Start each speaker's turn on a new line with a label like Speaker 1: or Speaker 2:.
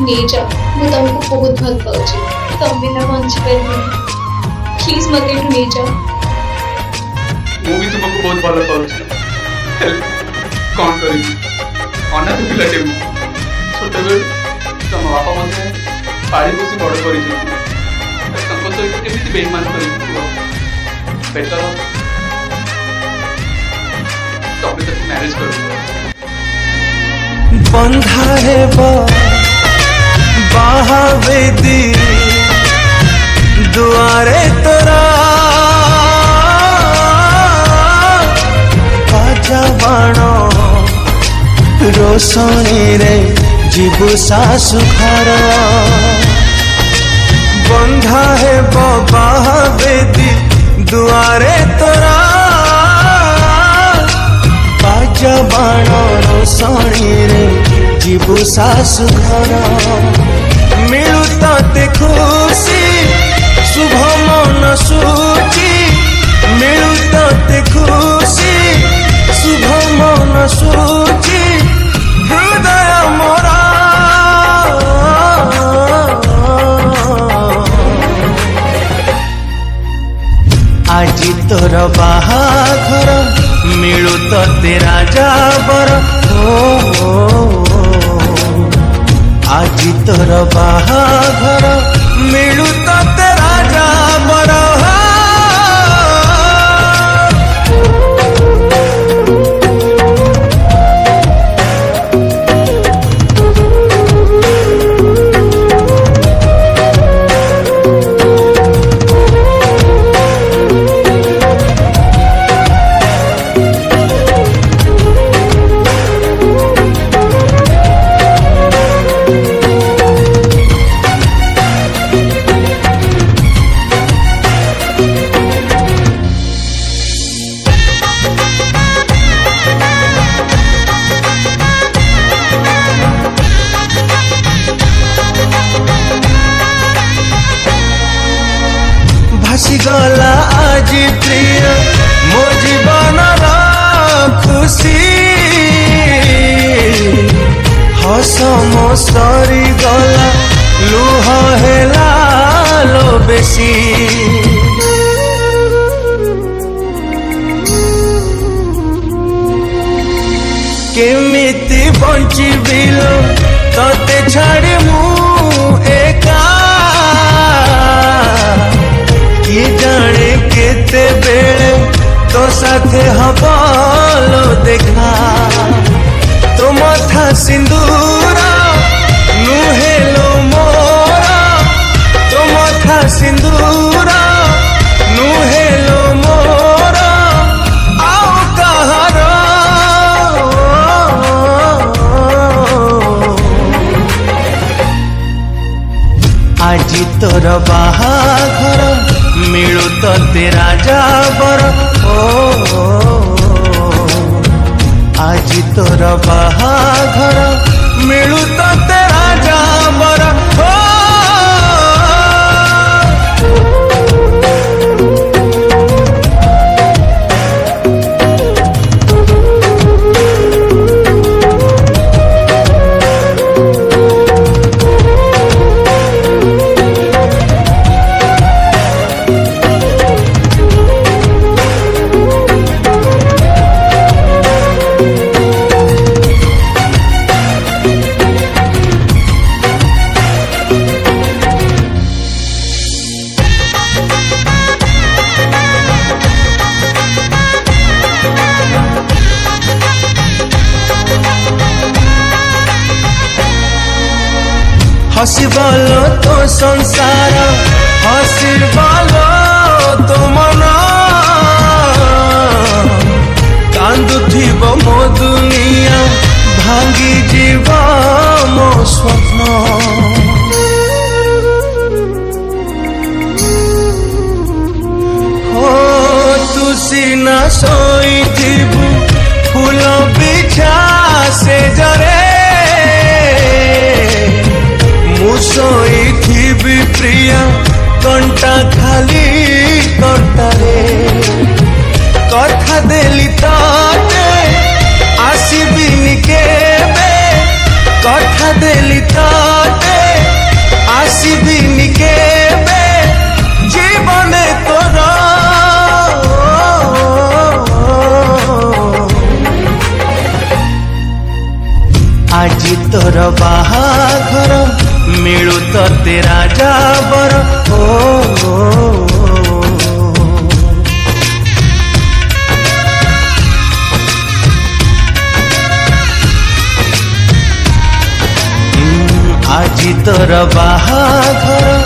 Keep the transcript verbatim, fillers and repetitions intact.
Speaker 1: एठू नहीं जा मु तुमको बहुत भल पाउची तुम बिना बंची परबेनी प्लीज मत एठू नहीं जा
Speaker 2: मु भी तुमको बहुत भल पाउची कौन करी अनाथ पिलाटे मु छोटे बेल तुम बापा मते पाड़ी पोसी बड़ करी तुमको तो केमिति बेईमान करी बेटर तबे तक मैरिज करो
Speaker 3: बंधा है बाहावेदी दुआरे तोरा बाजा बाण रोशनी रे जीवु सासु घर बंधा है बाहावेदी दुआरे तोरा बाजा बाण रोशनी रे जीवु सासु घर मिलू ते खुशी शुभ मन सूची मिलू ते खुशी शुभ मन सूची हृदय मोरा आज तोर बाहाघर मिलू ते राजा बर आज तोर बाहाघर मिलू ते राजा बर गला आज प्रिय मो जीवन खुशी हस मो सरी गला लुह हेला लो बेसी केमिति बंची बिलो तते छाड़ी मु एका ये जाने केते बेले तो साथे हबालो देखा तो मथा सिंदूरा नुहेलो मोरा तो मथा सिंदूरा नुहेलो मोरा आओ कहारो आज तोर बाहाघर मिलू ते राजा बर ओ आज तोर बाहाघर मिलू ते राजा बर ओ हसी बोलो तो संसार हसी बोलो तो मन कांदुथिब मो दुनिया भांगी जीव मो स्वप्न हो तु सीना सोईथिबु फूल बिछा से जरे मुसोई थी भी प्रिया कंटा खाली कंटारे कथा देली ताते आसीबिनी केबे कथा देली ताते আজি তোর বাহাঘর মিলু তোতে রাজা বর ও, ও, ও। আজি তোর বাহাঘর